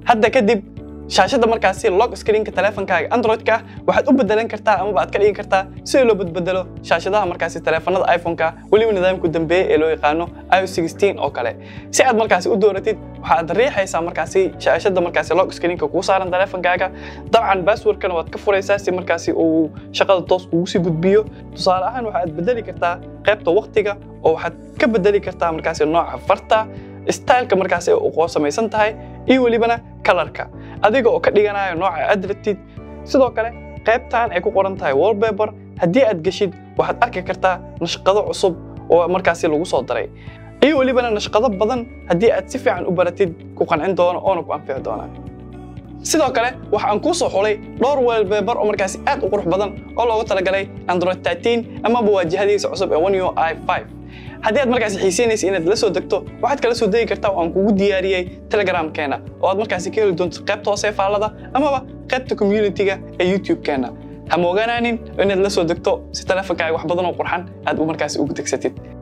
hadda kadib shaashada markaasi lock screen-ka teleefankaaga Android-ka waxaad u bedelan kartaa ama baad ka dhigin kartaa si loo bedelo shaashadaha markaasi teleefanada iPhone-ka waliba nidaamka dambeeyay ee loo yaqaano iOS 16 oo kale si aad markaasi u dooratid waxaad riixaysaa markaasi shaashada markaasi lock screen-ka ku saaran teleefankaaga dabcan password-kana waad ka furaysaa si markaasi uu shaqada toos ugu sii gudbiyo tusaale ahaan waxaad bedeli kartaa qaybta waqtiga oo waxaad ka bedeli kartaa markaasi nooca farta style-ka markaasi uu qoosamaysan tahay iyo walibana color-ka adiga oo ka dhiganayo nooca aad rabtid sidoo kale qaybtan ay ku qoran tahay wallpaper hadii aad gashid waxaad arki kartaa nashqado cusub oo markaasi lagu soo daray iyo walibana nashqado badan hadii aad si fiican u baratid ku qancin doono oo ku anfici doona sidoo kale waxaan ku soo xulay dhowr wallpaper oo markaasi aad u qurux badan oo loogu talagalay Android 13 ama waajihadiisa cusub ee One UI 5 haddii aad markaasi xiiseynayso inaad la soo degto waxaad kala soo degi kartaa oo aan kugu diyaariyay Telegram-keena oo aad markaasi ka heli doonto qaybta hoose faalada ama qaybta community-ga ee YouTube-keena ha mooganaanin inaad la soo degto si teleefankaaga wax badan oo qurxan aad u markaasi ugu degsatid